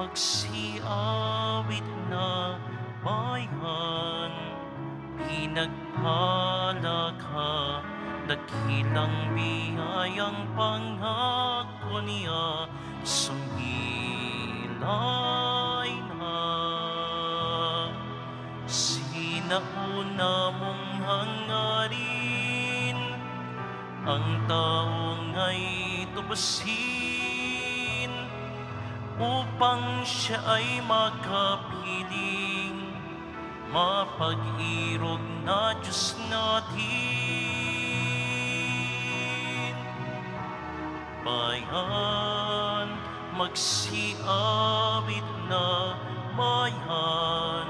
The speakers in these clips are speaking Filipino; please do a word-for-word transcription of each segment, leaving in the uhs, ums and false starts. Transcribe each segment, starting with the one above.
magsiawit na bayan. Pinagpala ka, dakilang biyayang pangako niya, sumilay na. Sinauna mong hangarin, ang taong ay tubasin, upang siya ay makapiling, mapag-irog na Diyos natin. Bayan, magsiawit na bayan,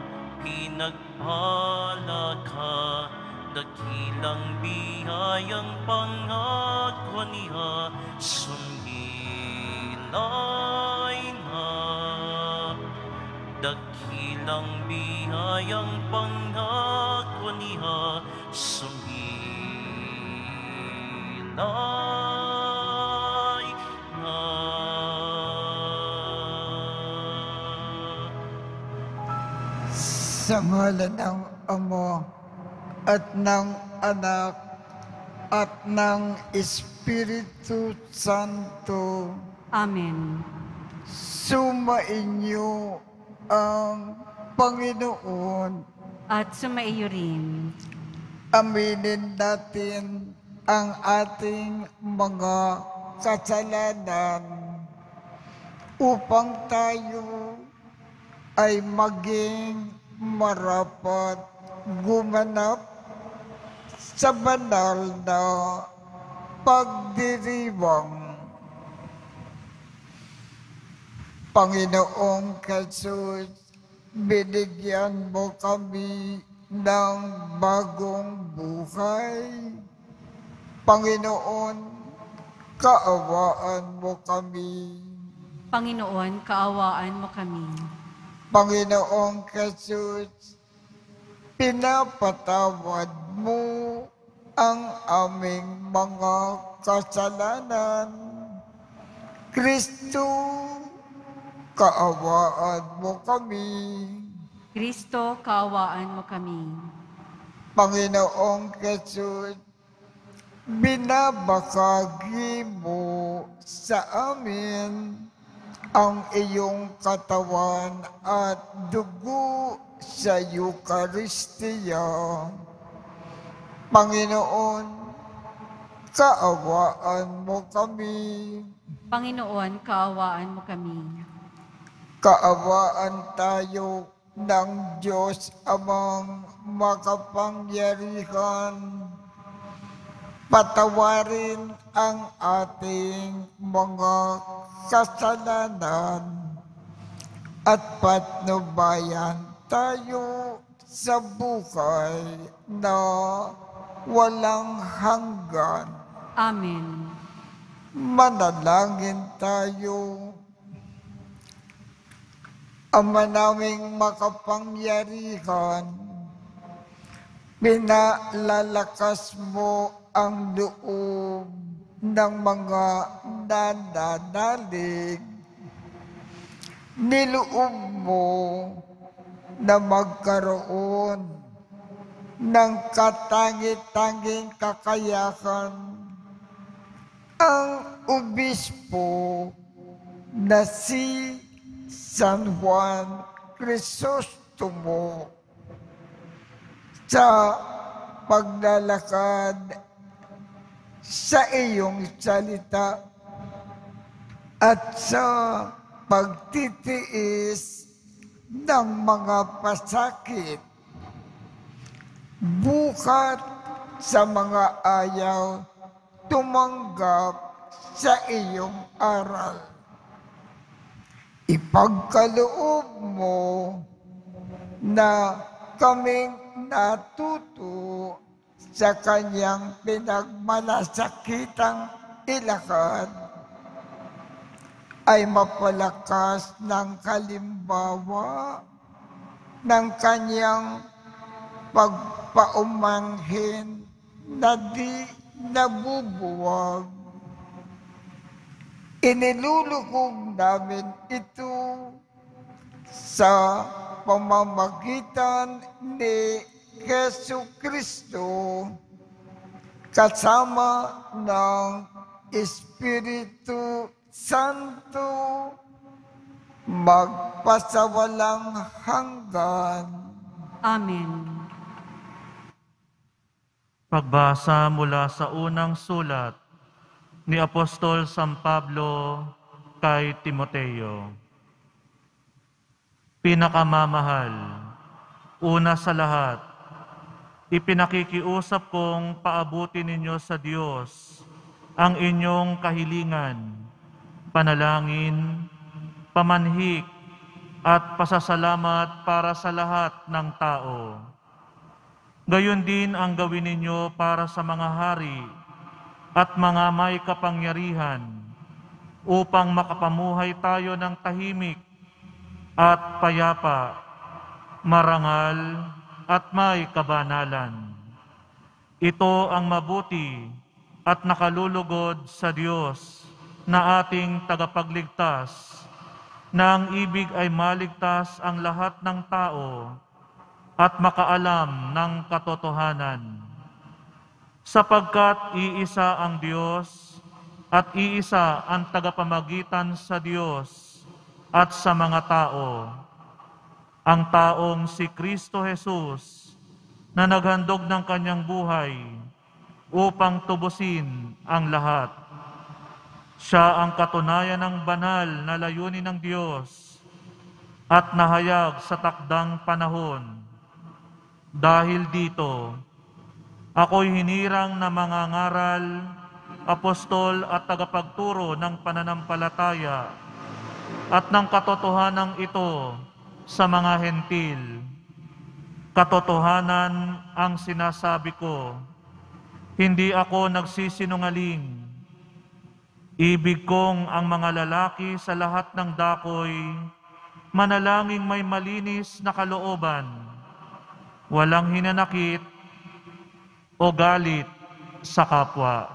pinagpala ka, dakilang biyayang pangako niya, sumilay na. Dakilang biyayang pangako niya, sumilay na. Sa ngalan ng Ama at ng Anak at ng Espiritu Santo. Amen. Sumainyo ang Panginoon. At sumaiyo rin. Aminin natin ang ating mga kasalanan upang tayo ay maging marapat gumanap sa banal na pagdiriwang. Panginoong Jesus, binigyan mo kami ng bagong buhay. Panginoon, kaawaan mo kami. Panginoon, kaawaan mo kami. Panginoong Jesus, pinapatawad mo ang aming mga kasalanan. Kristo, kaawaan mo kami. Kristo, kaawaan mo kami. Panginoong Jesus, binabakagi mo sa amin ang iyong katawan at dugo sa Eucharistia. Panginoon, kaawaan mo kami. Panginoon, kaawaan mo kami. Kaawaan tayo ng Diyos Amang makapangyarihan. Patawarin ang ating mga kasalanan at patnubayan tayo sa buhay na walang hanggan. Amen. Manalangin tayo. Ama naming makapangyarihan, pinalalakas mo ang loob ng mga nananalig. Niloob mo na magkaroon ng katangi-tanging kakayahan ang obispo na si San Juan Crisostomo sa paglalakad sa iyong salita at sa pagtitiis ng mga pasakit, bukat sa mga ayaw tumanggap sa iyong aral. Ipagkaloob mo na kaming natuto sa kanyang pinagmalasakitang ilakad ay mapalakas ng kalimbawa ng kanyang pagpaumanghin na di nabubuwag. Inilulugog namin ito sa pamamagitan ni Jesu Kristo kasama ng Espiritu Santo magpasawalang hanggan. Amen. Pagbasa mula sa unang sulat ni Apostol San Pablo kay Timoteo. Pinakamamahal, una sa lahat, ipinakikiusap kong paabuti ninyo sa Diyos ang inyong kahilingan, panalangin, pamanhik, at pasasalamat para sa lahat ng tao. Gayon din ang gawin ninyo para sa mga hari at mga may kapangyarihan upang makapamuhay tayo ng tahimik at payapa, marangal at may kabanalan. Ito ang mabuti at nakalulugod sa Diyos na ating tagapagligtas, na ang ibig ay maligtas ang lahat ng tao at makaalam ng katotohanan. Sapagkat iisa ang Diyos at iisa ang tagapamagitan sa Diyos at sa mga tao, ang taong si Kristo Jesus na naghandog ng kanyang buhay upang tubusin ang lahat. Siya ang katunayan ng banal na layunin ng Diyos at nahayag sa takdang panahon. Dahil dito, ako'y hinirang na mangangaral, apostol at tagapagturo ng pananampalataya at ng katotohanan ito sa mga hentil. Katotohanan ang sinasabi ko, hindi ako nagsisinungaling. Ibig kong ang mga lalaki sa lahat ng dakoy manalangin may malinis na kalooban, walang hinanakit o galit sa kapwa.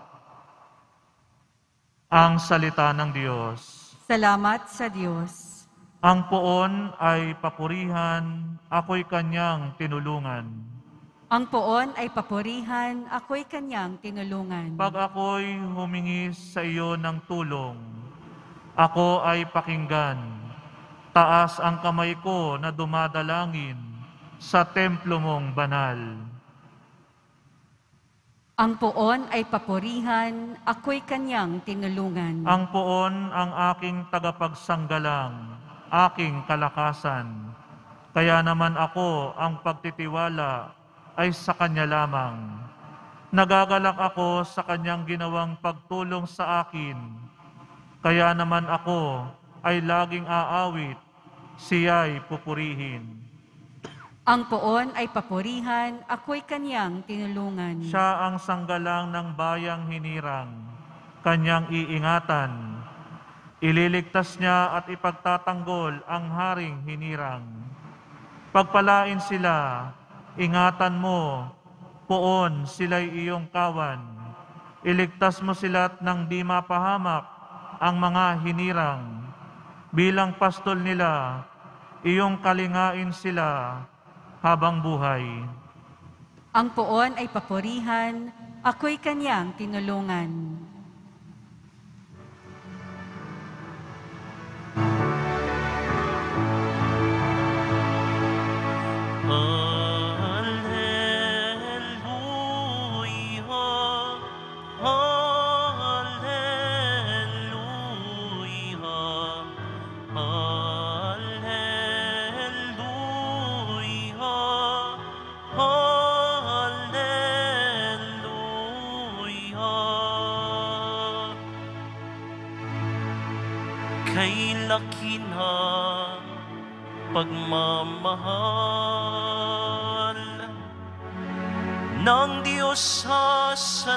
Ang salita ng Diyos. Salamat sa Diyos. Ang poon ay papurihan, ako'y kanyang tinulungan. Ang poon ay papurihan, ako'y kanyang tinulungan. Pag ako'y humingi sa iyo ng tulong, ako ay pakinggan. Taas ang kamay ko na dumadalangin sa templo mong banal. Ang poon ay papurihan, ako'y kanyang tinulungan. Ang poon ang aking tagapagsanggalang, aking kalakasan. Kaya naman ako ang pagtitiwala ay sa kanya lamang. Nagagalak ako sa kanyang ginawang pagtulong sa akin. Kaya naman ako ay laging aawit, siya'y pupurihin. Ang poon ay papurihan, ako'y kanyang tinulungan. Siya ang sanggalang ng bayang hinirang, kanyang iingatan. Ililigtas niya at ipagtatanggol ang haring hinirang. Pagpalain sila, ingatan mo, poon sila'y iyong kawan. Iligtas mo sila't nang di mapahamak ang mga hinirang. Bilang pastol nila, iyong kalingain sila habang buhay. Ang poon ay papurihan, ako'y kanyang tinulungan. Kay laki na pagmamahal ng Diyos sa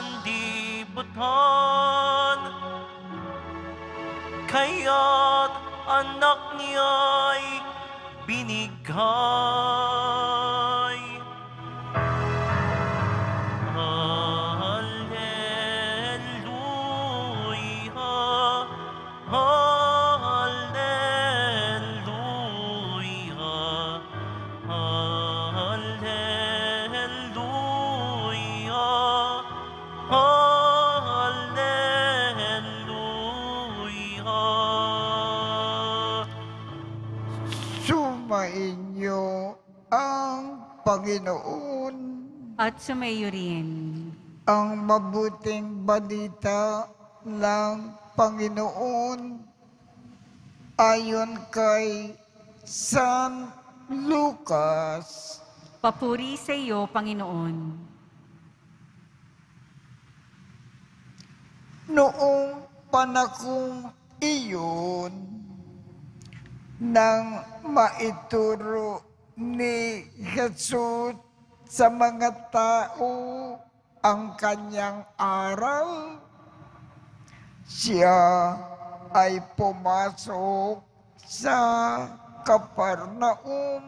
sandibutan, kaya't anak niya'y binigay. Hallelujah, Panginoon. At sumayo rin. Ang mabuting balita ng Panginoon ayon kay San Lucas. Papuri sa iyo, Panginoon. Noong panahong iyon, nang maituro ni Jesus sa mga tao ang kanyang aral, siya ay pumasok sa Kapernaum.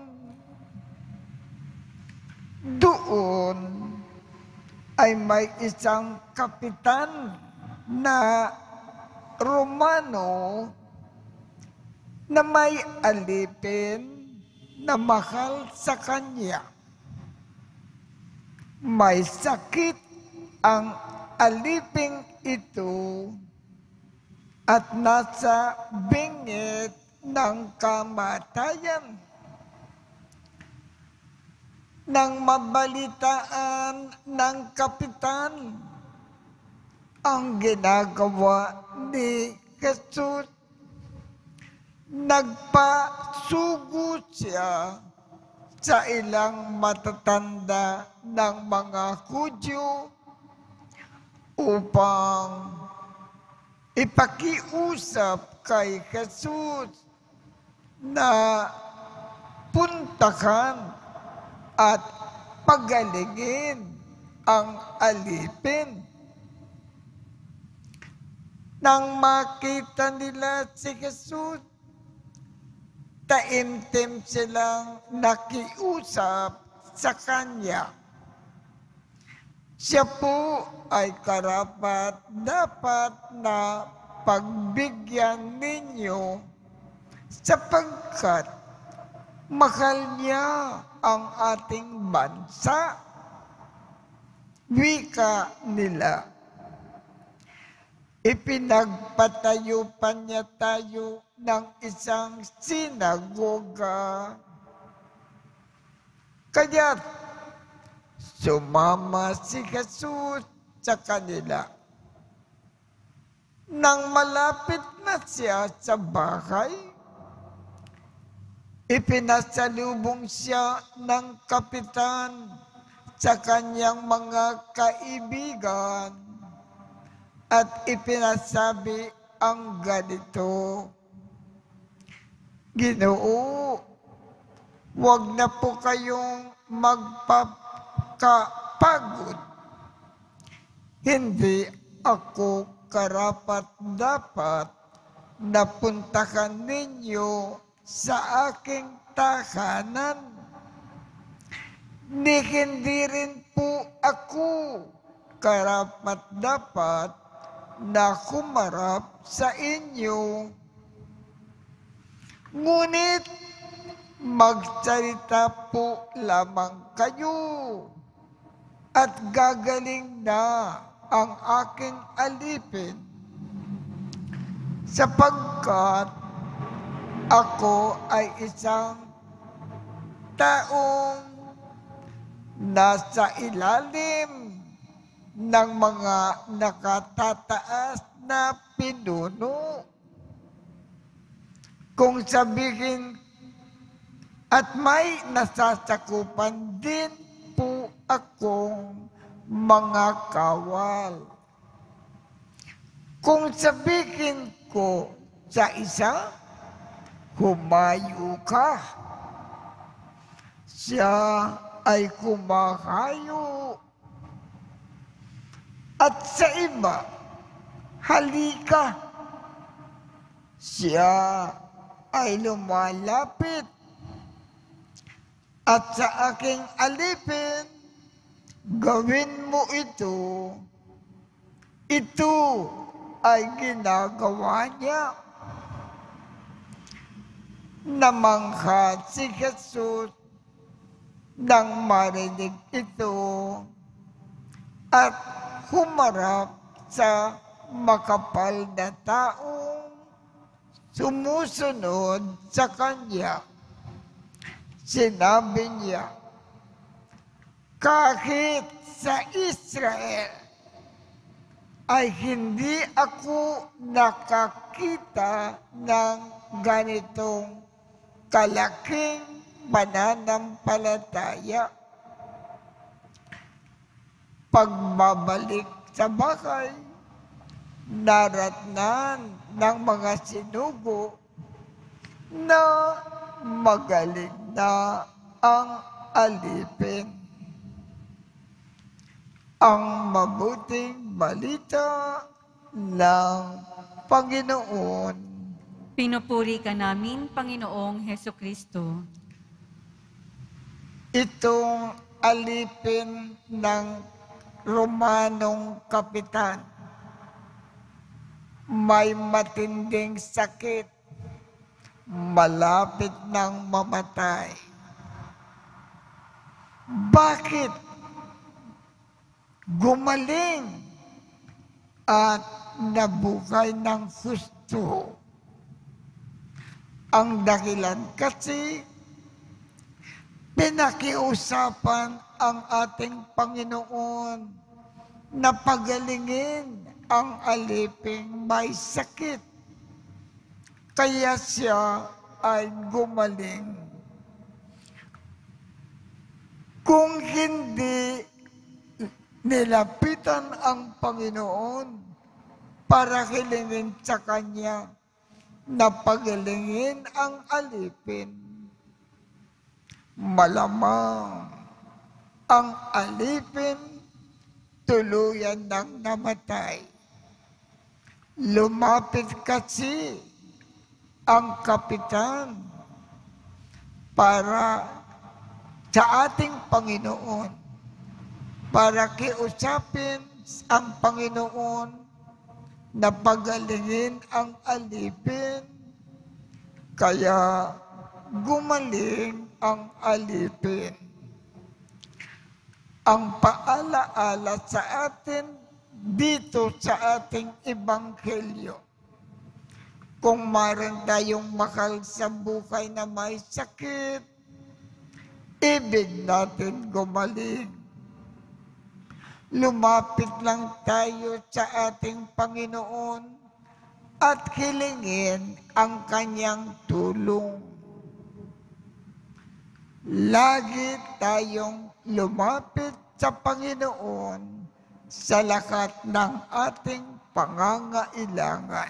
Doon ay may isang kapitan na Romano na may alipin na mahal sa kanya. May sakit ang aliping ito at nasa bingit ng kamatayan. Nang mabalitaan ng kapitan ang ginagawa ni Jesus, nagpasugo siya sa ilang matatanda ng mga Hudyo upang ipakiusap kay Jesus na puntahan at pagalingin ang alipin. Nang makita nila si Jesus, taimtim silang nakiusap sa kanya. Siya po ay karapat dapat na pagbigyan ninyo sapagkat mahal niya ang ating bansa. Wika nila. Ipinagpatayo pa niya tayo ng isang sinagoga. Kaya sumama si Jesus sa kanila. Nang malapit na siya sa bahay, ipinasalubong siya ng kapitan sa kanyang mga kaibigan at ipinasabi ang ganito, Ginoo, huwag na po kayong magpapagod. Hindi ako karapat-dapat na puntahan ninyo sa aking tahanan. Ni hindi rin po ako karapat-dapat na humarap sa inyo. Ngunit magsalita po lamang kayo at gagaling na ang aking alipin sapagkat ako ay isang taong nasa ilalim ng mga nakatataas na pinuno. Kung sabihin at may nasasakupan din po akong mga kawal. Kung sabihin ko sa isa, humayo ka, siya ay kumahayo. At sa iba, halika, siya ay lumalapit. At sa aking alipin, gawin mo ito. Ito ay ginagawa niya. Namangha si Jesus nang marinig ito at humarap sa makapal na taong sumusunod sa kanya. Sinabi niya, Kahit sa Israel ay hindi ako nakakita ng ganitong kalaking pananampalataya. Pagbabalik sa bahay, naratnan ng mga sinugo na magaling na ang alipin. Ang mabuting balita ng Panginoon. Pinupuri ka namin, Panginoong Heso Kristo. Itong alipin ng Romanong kapitan, may matinding sakit, malapit ng mamatay. Bakit gumaling at nabuhay ng husto? Ang dahilan kasi pinakiusapan ang ating Panginoon na pagalingin ang aliping may sakit. Kaya siya ay gumaling. Kung hindi nilapitan ang Panginoon para hilingin sa Kanya na pagalingin ang alipin, malamang ang alipin tuluyan ng namatay. Lumapit kasi ang kapitan para sa ating Panginoon, para kiusapin ang Panginoon na pagalingin ang alipin. Kaya gumaling ang alipin. Ang paalaala sa atin dito sa ating ebanghelyo, kung maroon tayong mahal sa buhay na may sakit, ibig natin gumaling. Lumapit lang tayo sa ating Panginoon at hilingin ang Kanyang tulong. Lagi tayong lumapit sa Panginoon sa lahat ng ating pangangailangan.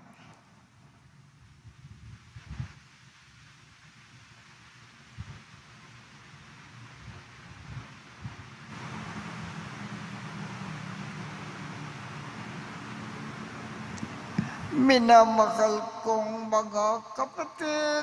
Minamahal kong mga kapatid,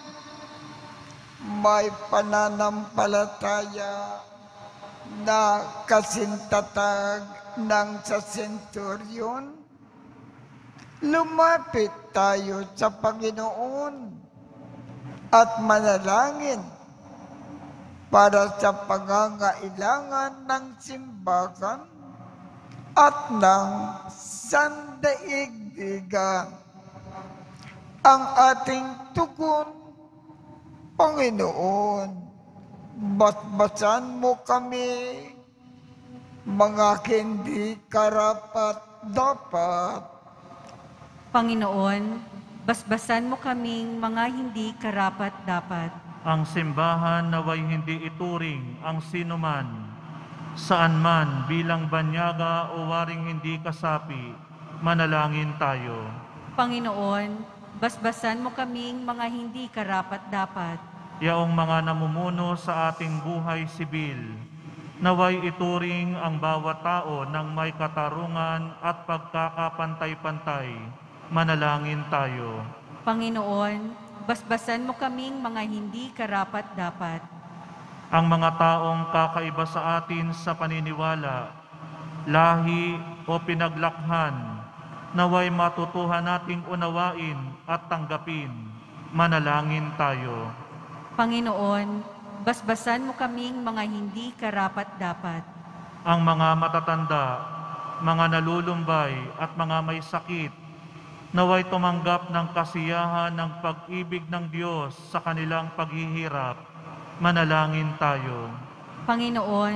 may pananampalataya na kasintatag ng sa senturyon. Lumapit tayo sa Panginoon at manalangin para sa pangangailangan ng simbahan at ng sandaigdigan. Ang ating tugon, Panginoon, batbasan mo kami, mga hindi karapat-dapat. Panginoon, basbasan mo kaming mga hindi karapat-dapat. Ang simbahan naway hindi ituring ang sinuman, saan man bilang banyaga o waring hindi kasapi, manalangin tayo. Panginoon, basbasan mo kaming mga hindi karapat-dapat. Yaong mga namumuno sa ating buhay sibil, naway ituring ang bawat tao ng may katarungan at pagkakapantay-pantay, manalangin tayo. Panginoon, basbasan mo kaming mga hindi karapat-dapat. Ang mga taong kakaiba sa atin sa paniniwala, lahi o pinaglakhan, naway matutuhan nating unawain at tanggapin, manalangin tayo. Panginoon, basbasan mo kaming mga hindi karapat-dapat. Ang mga matatanda, mga nalulumbay at mga may sakit, naway tumanggap ng kasiyahan ng pag-ibig ng Diyos sa kanilang paghihirap, manalangin tayo. Panginoon,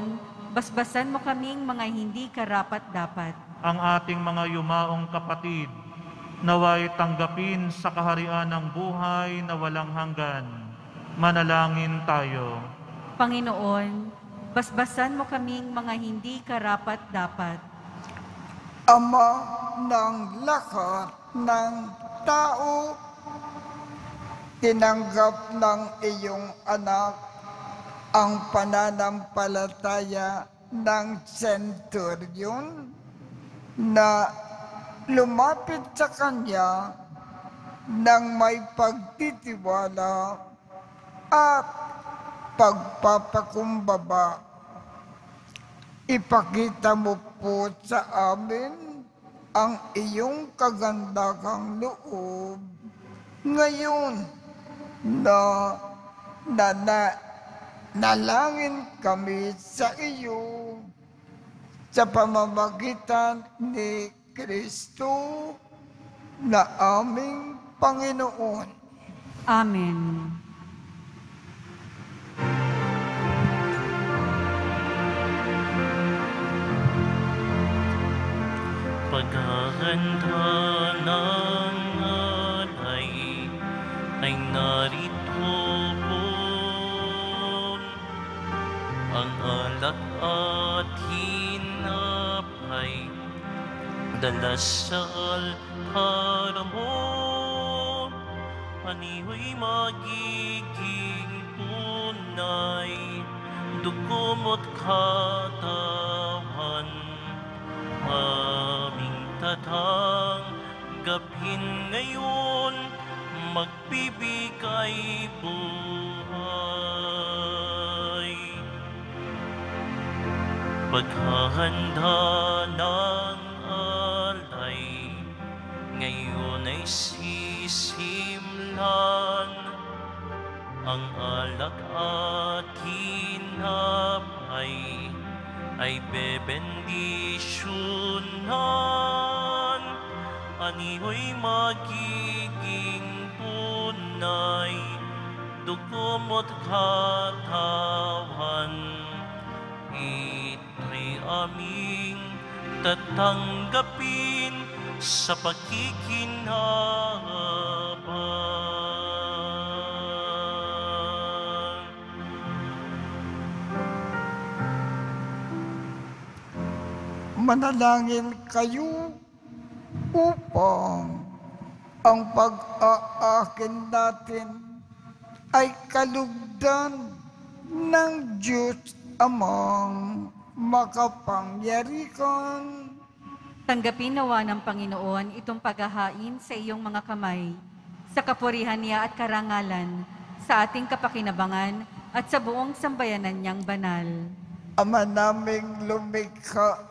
basbasan mo kaming mga hindi karapat-dapat. Ang ating mga yumaong kapatid, naway tanggapin sa kaharian ng buhay na walang hanggan. Manalangin tayo. Panginoon, basbasan mo kaming mga hindi karapat-dapat. Ama ng lahat ng tao, tinanggap ng iyong anak ang pananampalataya ng centurion na lumapit sa kanya ng may pagtitiwala at pagpapakumbaba. Ipakita mo po sa amin ang iyong kagandahang loob ngayon na nana, nalangin kami sa iyo sa pamamagitan ni Kristo na aming Panginoon. Amen. Paghahanda ng alay ay narito po. Ang alak at hinapay dala sa altar mo. Aniho'y magiging tunay, dugo mo't katawan. Aming tatanggapin ngayon, magbibigay buhay. Paghahanda ng alay, ngayon ay sisimlan. Ang alak at hinapay ay bebendisyonan. Aniho'y magiging tunay, dugo mo't katawan. Ito'y aming tatanggapin sa pakikinabang. Manalangin kayo upang ang pag-aakin natin ay kalugdan ng Diyos Amang makapangyarihan. Tanggapin nawa ng Panginoon itong paghahain sa iyong mga kamay, sa kapurihan niya at karangalan, sa ating kapakinabangan at sa buong sambayanan niyang banal. Ama naming lumikha,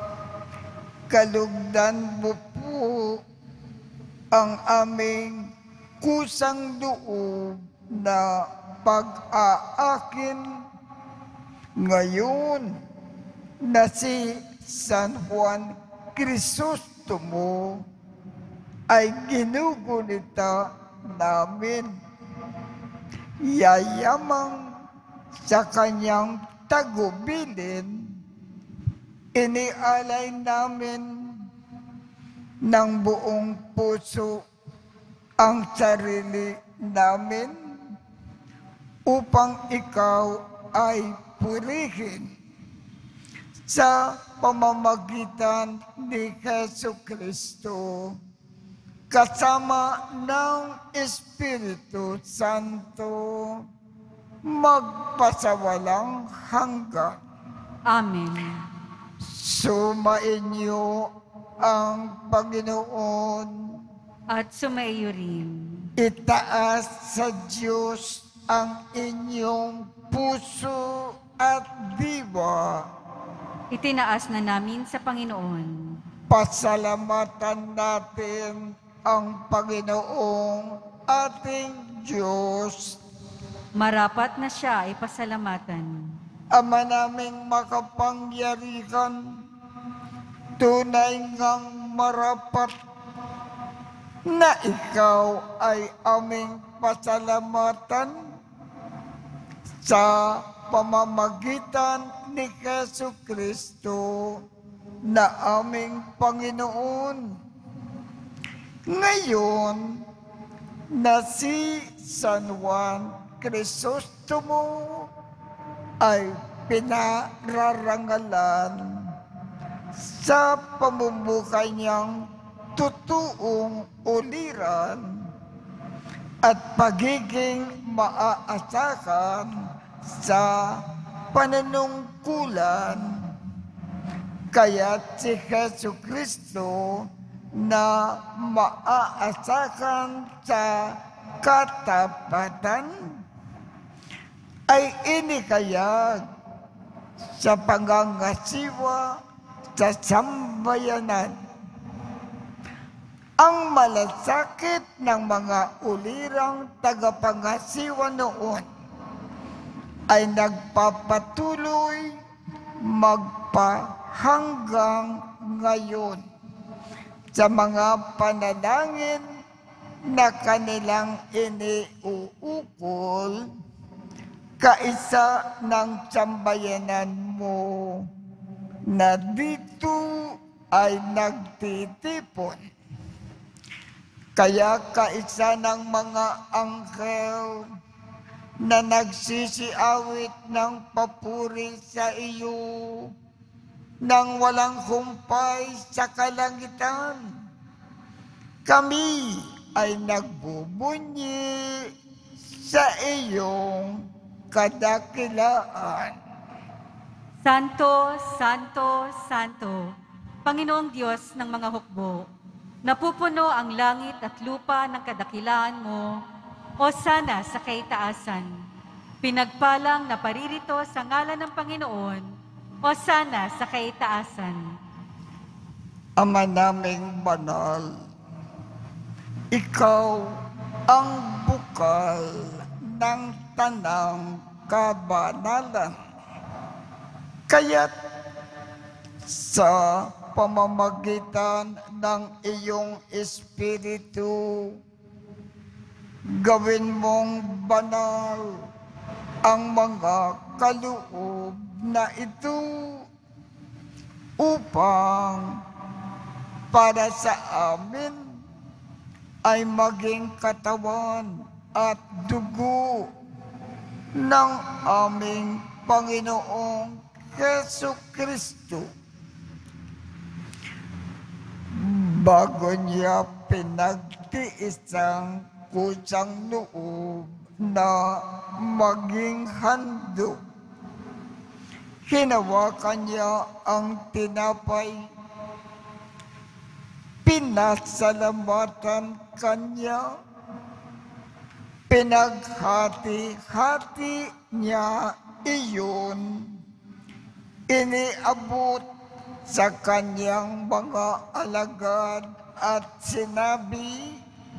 kalugdan mo po ang aming kusang loob na pag-aakin ngayon na si San Juan Crisostomo ay ginugunita namin. Yayamang sa kanyang tagubilin, inialay namin ng buong puso ang sarili namin upang ikaw ay purihin sa pamamagitan ni Jesucristo kasama ng Espiritu Santo magpasawalang hanggan. Amen. Sumainyo ang Panginoon. At sumaiyo rin. Itaas sa Diyos ang inyong puso at diwa. Itinaas na namin sa Panginoon. Pasalamatan natin ang Panginoong ating Diyos. Marapat na siya ay pasalamatan. Ama naming makapangyarihan, tunay ngang marapat na ikaw ay aming pasalamatan sa pamamagitan ni Jesu Kristo na aming Panginoon. Ngayon na si San Juan Crisostomo ay pinararangalan sa pamumuhay niyang totoong uliran at pagiging maaasahan sa pananungkulan. Kaya si Jesu Kristo na maaasahan sa katapatan ay inikayag sa pangangasiwa sa sambayanan. Ang malasakit ng mga ulirang tagapangasiwa noon ay nagpapatuloy magpahanggang ngayon sa mga panalangin na kanilang iniuukol kaisa ng sambayanan mo na dito ay nagtitipon. Kaya kaisa ng mga anghel na nagsisiawit ng papuri sa iyo nang walang humpay sa kalangitan, kami ay nagbubunyi sa iyong kadakilaan. Santo, Santo, Santo, Panginoong Diyos ng mga hukbo, napupuno ang langit at lupa ng kadakilaan mo, o sana sa kaitaasan. Pinagpalang na paririto sa ngalan ng Panginoon, o sana sa kaitaasan. Ama naming banal, ikaw ang bukal ng tanang kabanalan. Kaya't sa pamamagitan ng iyong Espiritu, gawin mong banal ang mga kaloob na ito upang para sa amin ay maging katawan at dugo ng aming Panginoong Jesu Kristo. Bago niya pinagtiis ang kusang loob na maging handog, hinawakan niya ang tinapay, pinasalamatan kanya, pinaghati-hati niya iyon, iniabot sa kanyang mga alagad at sinabi,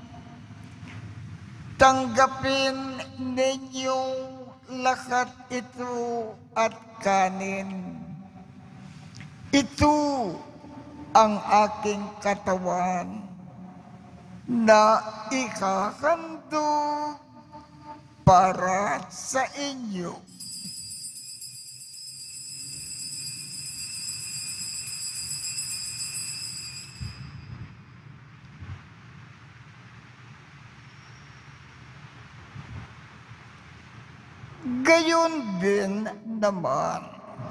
tanggapin ninyong lahat ito at kanin. Ito ang aking katawan na ikahandog para sa inyo. Gayon din naman,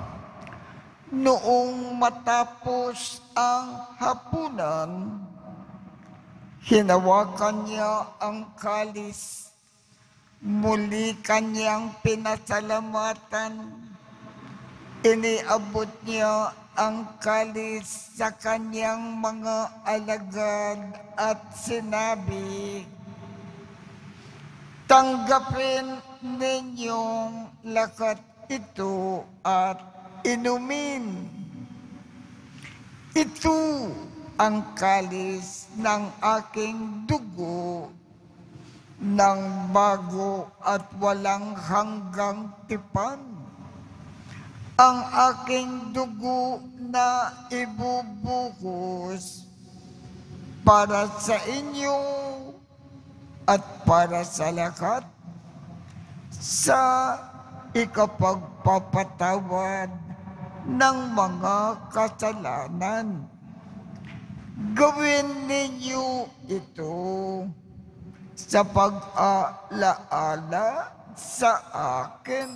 noong matapos ang hapunan, hinawakan niya ang kalis, muli kanyang pinasalamatan, iniabot niya ang kalis sa kanyang mga alagad at sinabi, tanggapin ninyong lahat ito at inumin. Ito ang kalis ng aking dugo ng bago at walang hanggang tipan. Ang aking dugo na ibubuhos para sa inyo at para sa lahat sa ikapagpapatawad ng mga kasalanan. Gawin ninyo ito sa pag-alaala sa akin.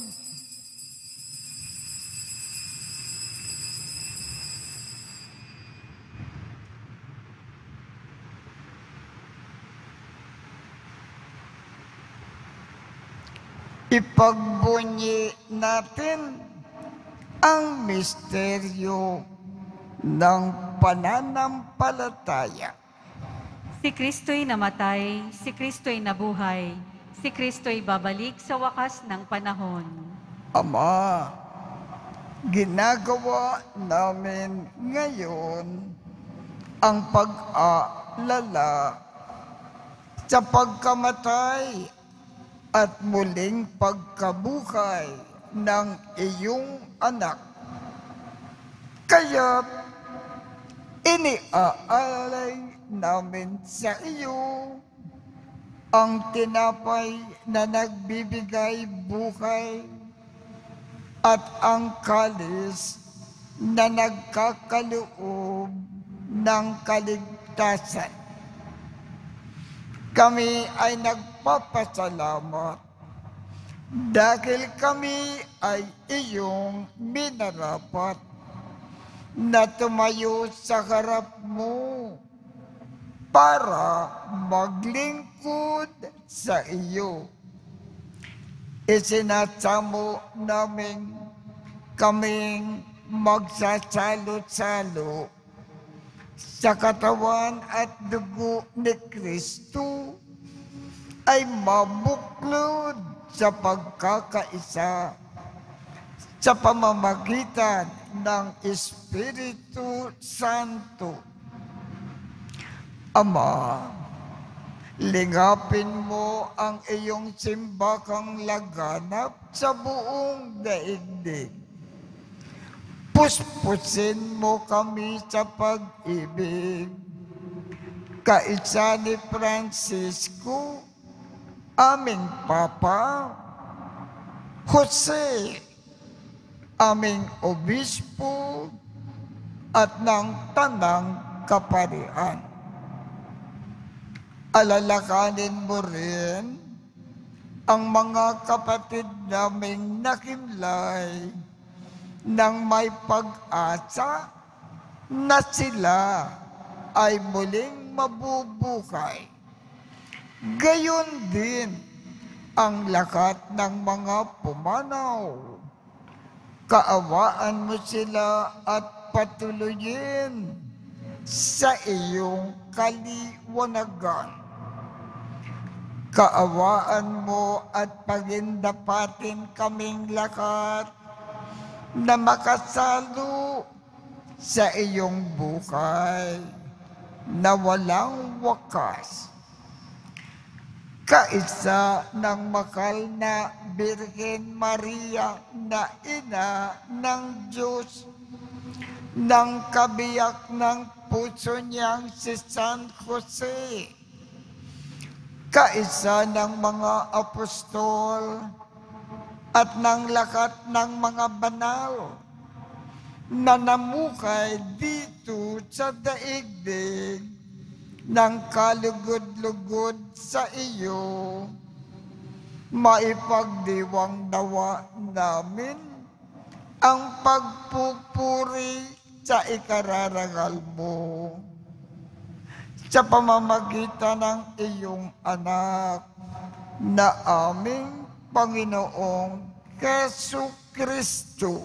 Ipagbunyi natin ang misteryo ng pananampalataya. Si Kristo'y namatay, si Kristo'y nabuhay, si Kristo'y babalik sa wakas ng panahon. Ama, ginagawa namin ngayon ang pag-aalala sa pagkamatay at muling pagkabuhay ng iyong anak. Kaya iniaalay namin sa iyo ang tinapay na nagbibigay buhay at ang kalis na nagkakaloob ng kaligtasan. Kami ay nagpapasalamat dahil kami ay iyong minarapat na tumayo sa harap mo para maglingkod sa iyo. Isinasamo namin kaming magsasalo-salo sa katawan at dugo ni Kristo ay mabuklod sa pagkakaisa sa pamamagitan ng Espiritu Santo. Ama, lingapin mo ang iyong simbakang laganap sa buong daigdig. Puspusin mo kami sa pag-ibig. Kaisa ni Francisco, aming Papa, Jose, aming Obispo, at ng Tanang Kaparian. Alalakanin mo rin ang mga kapatid naming nakimlay nang may pag-asa na sila ay muling mabubuhay. Gayon din ang lahat ng mga pumanaw. Kaawaan mo sila at patuloyin sa iyong kaliwanagan. Kaawaan mo at pagindapatin kaming lahat na makasalo sa iyong buhay na walang wakas. Kaisa ng makal na Birhen Maria na ina ng Diyos, ng kabiyak ng puso niyang si San Jose, kaisa ng mga apostol at ng lahat ng mga banal na namukay dito sa daigdig ng kalugod-lugod sa iyo, maipagdiwang nawa namin ang pagpupuri sa ikararangal mo sa pamamagitan ng iyong anak na aming Panginoong Jesucristo.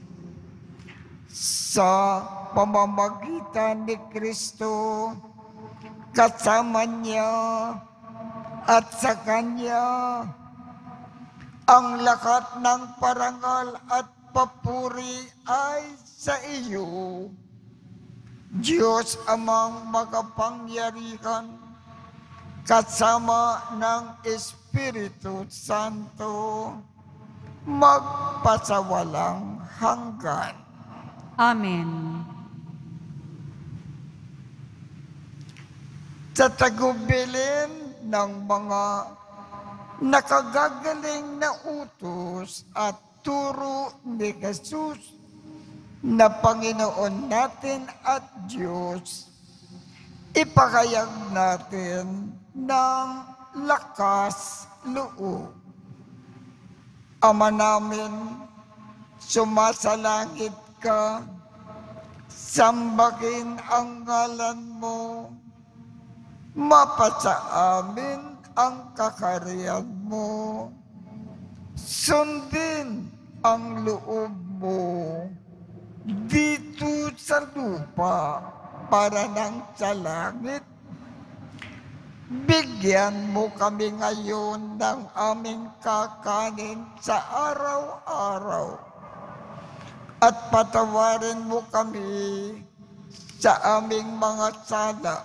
Sa pamamagitan ni Kristo, kasama niya at sa Kanya, ang lahat ng parangal at papuri ay sa iyo, Diyos amang makapangyarihan, kasama ng Espiritu Santo, magpasawalang hanggan. Amen. Sa tagubilin ng mga nakagagaling na utos at turo ni Jesus, na Panginoon natin at Diyos, ipakayag natin ng lakas loob. Ama namin, sumasalangit ka, sambahin ang ngalan mo, mapasa amin ang kakariyan mo, sundin ang loob mo dito sa lupa para nang sa langit. Bigyan mo kami ngayon ng aming kakanin sa araw-araw at patawarin mo kami sa aming mga sala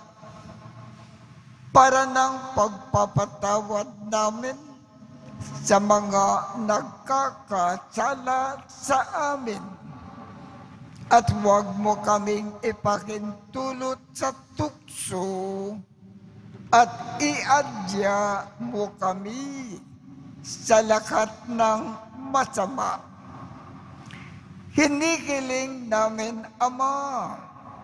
para ng pagpapatawad namin sa mga nagkakasala sa amin. At huwag mo kaming ipakintulot sa tukso at iadya mo kami sa lakat ng masama. Hinihiling namin, Ama,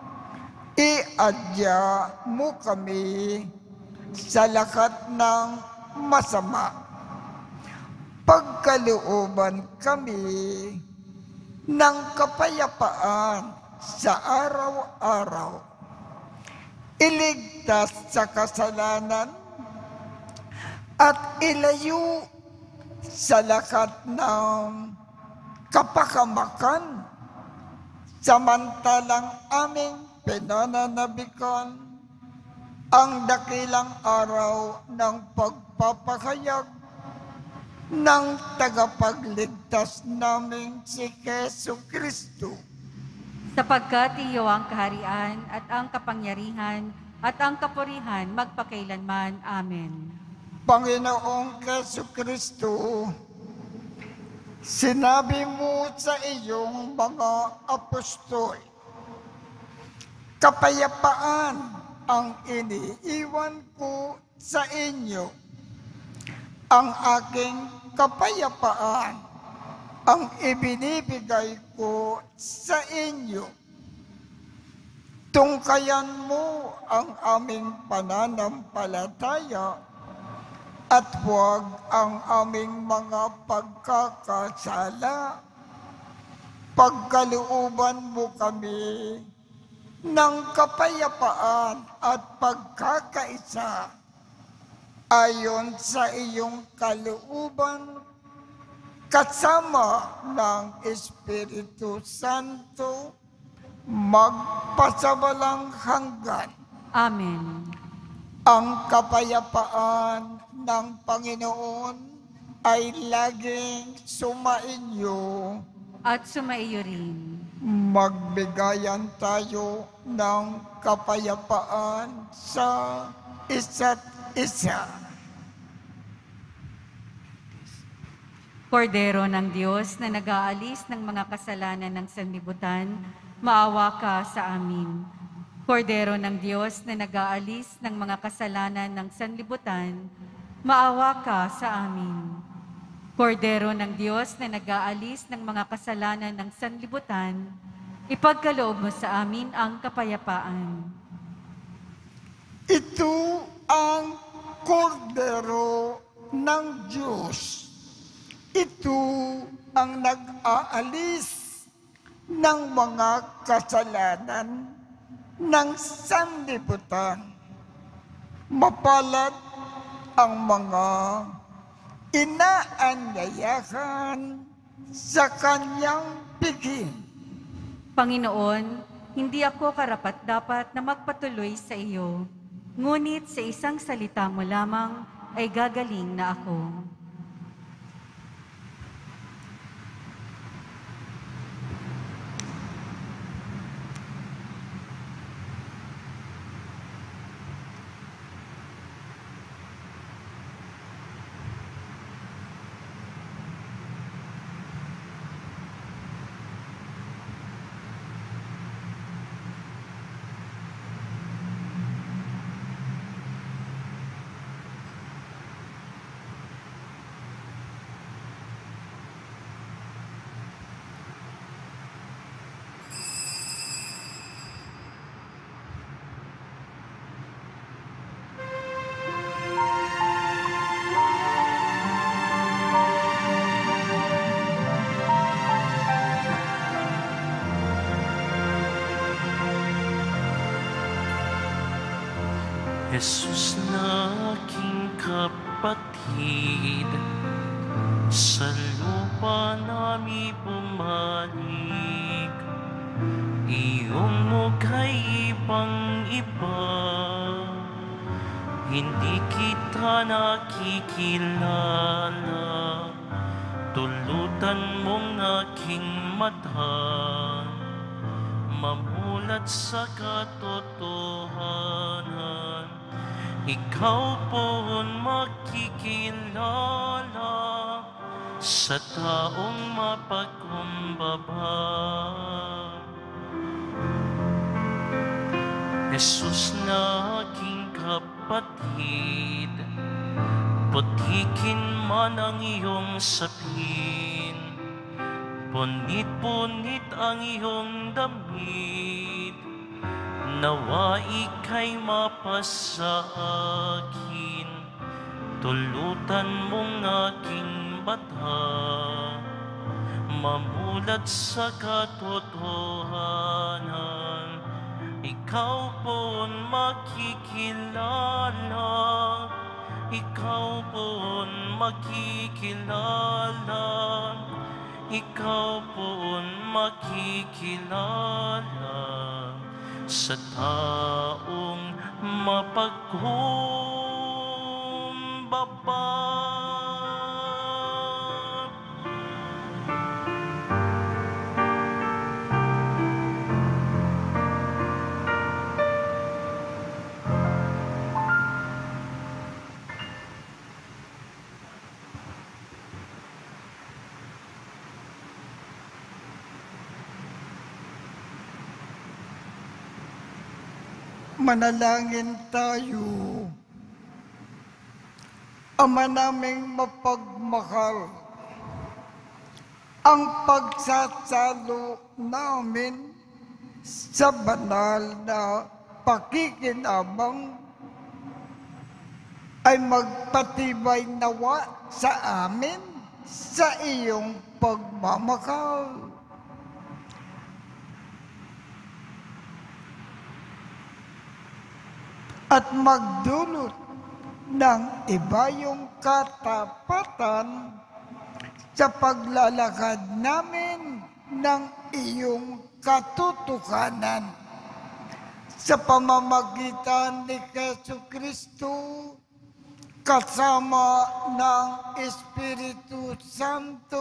iadya mo kami sa lakat ng masama. Pagkalooban kami ng kapayapaan sa araw-araw. Iligtas sa kasalanan at ilayo sa lakat ng kapakamakan, samantalang aming pinananabikan ang dakilang araw ng pagpapahayag ng tagapagligtas naming si Jesu Kristo. Sapagkat iyo ang kaharian at ang kapangyarihan at ang kapurihan magpakailanman. Amen. Panginoong Jesu Kristo, sinabi mo sa iyong mga apostol, kapayapaan ang iniiwan ko sa inyo. Ang aking kapayapaan ang ibinibigay ko sa inyo. Tungkayan mo ang aming pananampalataya at huwag ang aming mga pagkakasala. Pagkalooban mo kami ng kapayapaan at pagkakaisa ayon sa iyong kalooban, kasama ng Espiritu Santo, magpasawalang hanggan. Amen. Ang kapayapaan ng Panginoon ay laging sumainyo. At sumaiyo rin. Magbigayan tayo ng kapayapaan sa isa't isa. Kordero ng Diyos na nag-aalis ng mga kasalanan ng sanlibutan, maawa ka sa amin. Kordero ng Diyos na nag-aalis ng mga kasalanan ng sanlibutan, maawa ka sa amin. Kordero ng Diyos na nag-aalis ng mga kasalanan ng sanlibutan, ipagkaloob mo sa amin ang kapayapaan. Ito ang kordero ng Diyos. Ito ang nag-aalis ng mga kasalanan ng sanlibutan. Mapalad ang mga inaanyayahan sa kanyang piging. Panginoon, hindi ako karapat-dapat na magpatuloy sa iyo, ngunit sa isang salita mo lamang ay gagaling na ako. Jesus na aking kapatid, sa lupa nami bumalik, iyong mukha'y ibang-iba, hindi kita nakikilala, tulutan mong aking mata, mamulat sa katotohanan. Ikaw po'y makikilala sa taong mapagkumbaba. Jesus na aking kapatid, putikin man ang iyong sapin, punit-punit ang iyong damit, nawa ika'y mapasa akin, tulutan mong aking mata, mamulat sa katotohanan. Ikaw po'y makikilala, ikaw po'y makikilala, ikaw po'y makikilala sa taong mapagkumbaba. Manalangin tayo. Ama naming mapagmahal, ang pagsasalo namin sa banal na pakikinabang ay magpatibay nawa sa amin sa iyong pagmamahal. At magdulot ng ibayong katapatan sa paglalakad namin ng iyong katotohanan sa pamamagitan ni Jesucristo kasama ng Espiritu Santo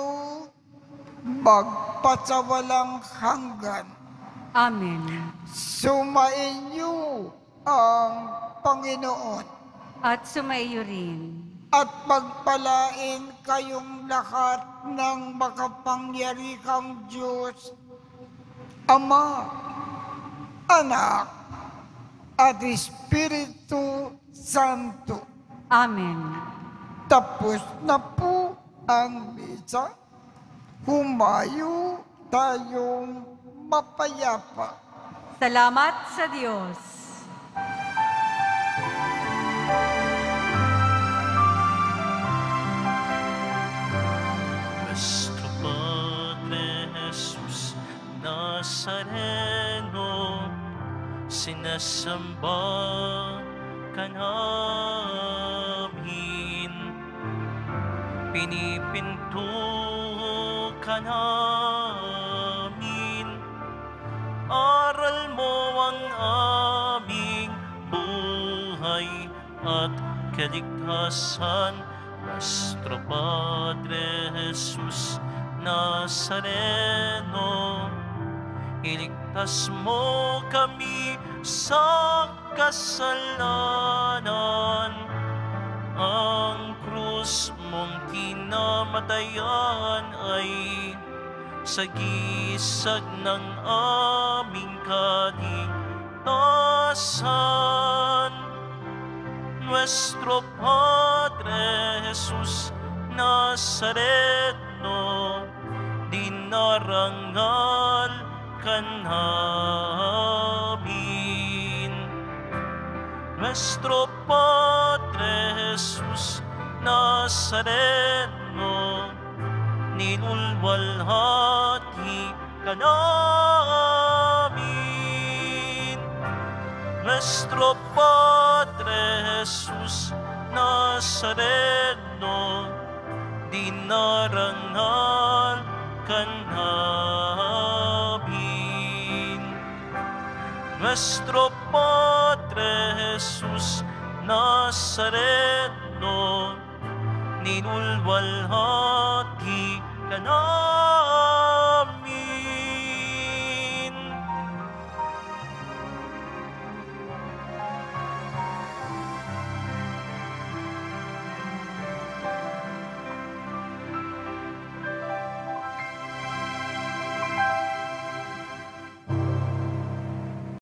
magpasawalang hanggan. Amen. Sumainyo ang Panginoon At sumaiyo rin. at pagpalain kayong lahat ng makapangyarihang Diyos, Ama, Anak, at Espiritu Santo. Amen. Tapos na po ang misa. Humayo tayong mapayapa. Salamat sa Diyos. Nuestro Padre Jesus Nazareno, sinasamba ka namin, pinipinto ka namin, aral mo ang aming buhay at kaligtasan. Nuestro Padre Jesus Nazareno, iligtas mo kami sa kasalanan. Ang krus mong kinamatayan ay sagisag ng aming kaligtasan. Nuestro Padre Jesus Nazareno, dinarangal ka namin. Nuestro Padre Jesus Nazareno, nilulwalhati ka namin. Nuestro Padre Jesus Nazareno, dinarangal ka namin. Nuestro Padre Jesus Nazareno, ninulwalhati ka namin.